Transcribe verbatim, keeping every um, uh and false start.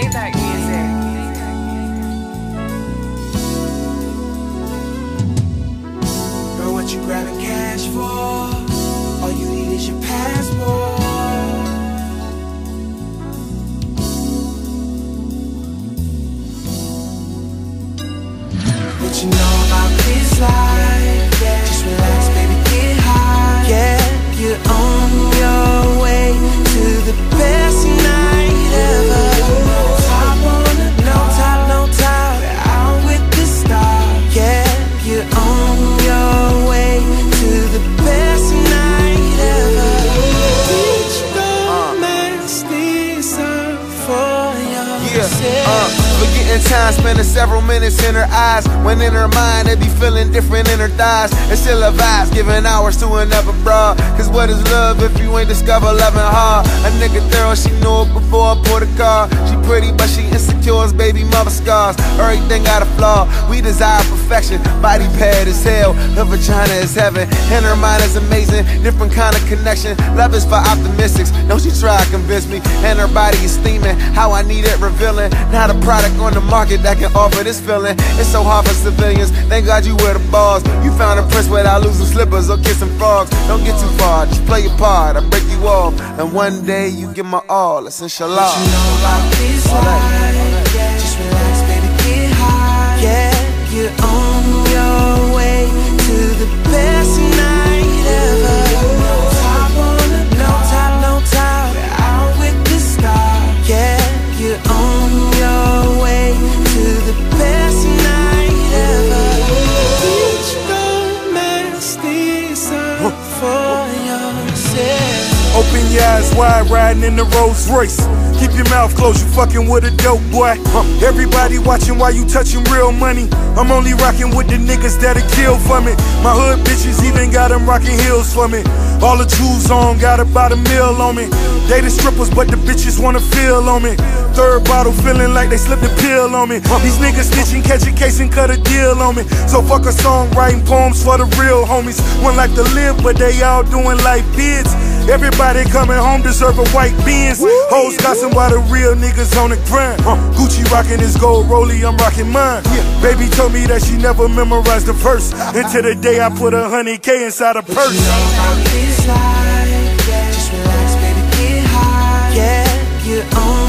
Maybach music. Girl, what you grabbing cash for? All you need is your passport. What you know about this life? Yeah. Just relax, baby, get high. Yeah, you're on your way to the best night ever. No top on the no top, no top. Out with the stars. Yeah, you're on your way to the best night ever. Bitch, don't mess this up for yourself. Yeah, uh. Forgetting time, spending several minutes in her eyes. When in her mind, they be feeling different in her thighs. It's still a vibe, giving hours to another broad. Cause what is love if you ain't discover loving hard? A nigga thorough, she knew it before I bought a car. She pretty, but she insecure as baby mother scars. Everything got a flaw, we desire perfection. Body pad is hell, her vagina is heaven. And her mind is amazing, different kind of connection. Love is for optimistics, don't she try to convince me. And her body is steaming, how I need it revealing. Not a product on the market that can offer this feeling. It's so hard for civilians, thank God you wear the balls. You found a prince without losing slippers or kissing frogs. Don't get too far, just play your part, I break you off. And one day you give my all, it's inshallah. What you know about this life? Yeah. Just relax, baby, get high. Yeah, you're on your way to the best night ever. No top on the no top, no top. We're out with the stars. Yeah, you're on your way to the best night ever. Bitch, don't mess this up for yourself. Open your eyes wide, riding in the Rolls Royce. Keep your mouth closed, you fucking with a dope boy. Everybody watching while you touching real money. I'm only rocking with the niggas that'll kill for me. My hood bitches even got them rocking heels for me. All the jewels on, got about a meal on me. They the strippers, but the bitches wanna feel on me. Third bottle feeling like they slipped a pill on me. These niggas snitching, catch a case and cut a deal on me. So fuck a song, writing poems for the real homies. One life to live, but they all doing life bids. Everybody coming home deserve a white Benz. Hoes gossip while the real niggas on the grind. Gucci rocking his gold rollie, I'm rocking mine. Baby told me that she never memorized the verse until the day I put a hundred K inside a purse. You know about this life, yeah. Just relax, baby, get high. Yeah, you're on